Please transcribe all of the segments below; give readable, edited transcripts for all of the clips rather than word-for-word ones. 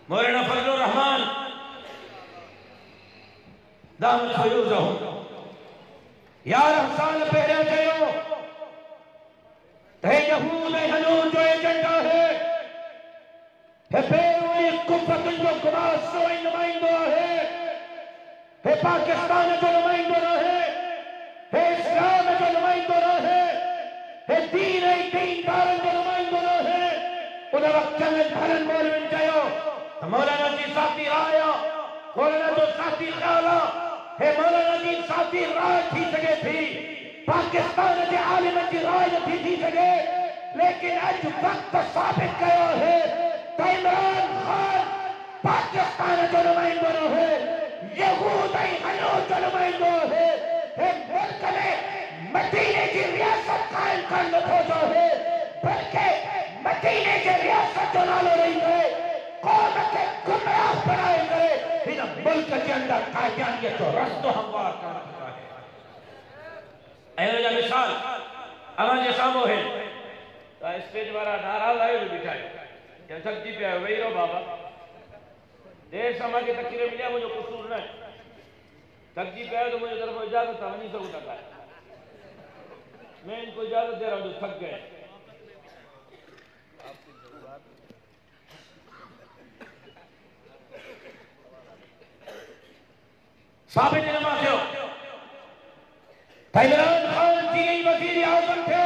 मौलाना फजलुर रहमान दामत फयूज़हू 11 साल पहले चयो ते यहूद हनून जो एजेंडा है बेरोए कुफर जो गुमास जो नुमाइंदो है पाकिस्तान जो नुमाइंदो न है इस्लाम जो नुमाइंदो न है दीनदारन जो नुमाइंदो न है उन वक्त में धरन मौलवी चयो मौलाना जी साथी आया मौलाना जो साथी ख्याला है मौलाना जी साथी राय थी सके थी पाकिस्तान के आलिम की राय थी सके लेकिन आज वक्त साबित कयो है इमरान खान पाकिस्तान जो नुमाइंदो न है यहूद हनून जो नुमाइंदो है मुल्क में मदीने की रियासत कायम कर नथो जो है बल्कि मदीने की रियासत जो नालो रही है कौम के गुमराह बनाए गए इन मुल्क के अंदर कायदियत जो रस्तो हमवार कर रहा है ऐसा मिसाल अमा जे सामो है तो स्टेज वाला नाराज आयो बिठाए क्या थकजी पे वही रहो बाबा देर समा के तकरीर मिलिया मुझे कसूर न थकजी पे आयो तो मुझे तरफ इजाजत था वहीं से उठा मैं इनको इजाजत दे रहा हूँ जो थक गए साबित नमा थियो इमरान खान जी वजीर आजम थियो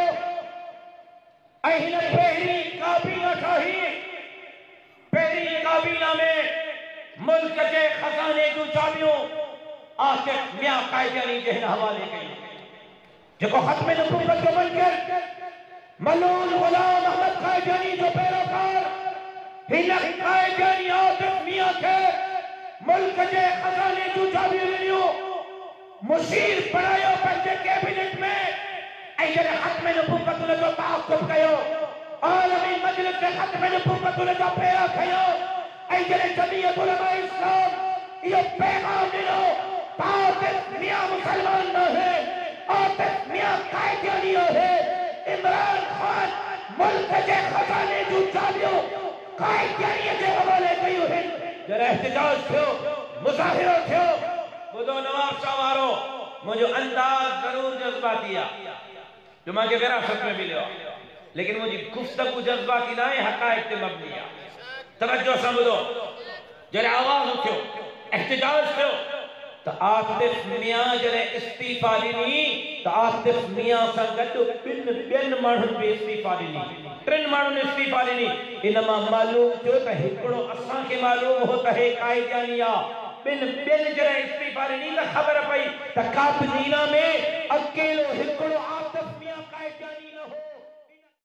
अहिन पहली काबीना ठाही पहली काबीना में मुल्क के खजाने जो चाबियों आसिफ मियां कायदियानी के हवाले कई जो खत्म नबूवत जो बनकर मलून गुलाम अहमद कायदियानी जो पैरोकार हिन कायदियानी आसिफ मियां के मुल्क के खजाने जो चाबियों लियो मुशीर बनायो पंजे कैबिनेट में ऐसे खत्म नबूवत जो ताक़ुब कयो आलमी मजलिस के खत्म नबूवत जो पैरा खयो ऐसे जमीयत उलमा इस्लाम ये पैगाम दिलो आतिफ मियां मुसलमान न है आतिफ मियां कायदियानी है इमरान खान मुल्क के खजाने जो चाबियों कायदियानी के हवाले कयो है जरा एहतजाज थियो मुजाहिरो थियो बुधो नवाब शाह वारो मुझे अंदाज जरूर जज्बातिया जो मां के विरासत में मिलो लेकिन मुझे गुफ्तगू जज्बाती ना है हकायक पे मबनिया तवज्जो से बुधो जरा आवाज उठो एहतजाज थियो तो आतिफ मियां जरे इस्तीफा दी तो आतिफ मियां सा गडो बिन माण्हुनि पे इस्तीफा दी टिन माण्हुनि इस्तीफा दी इनमा मालूम थियो त हिकड़ो असां के मालूम हो त हे कायदियानिया बिन जरे इस्तीफा दी त खबर पई त काबीना में अकेलो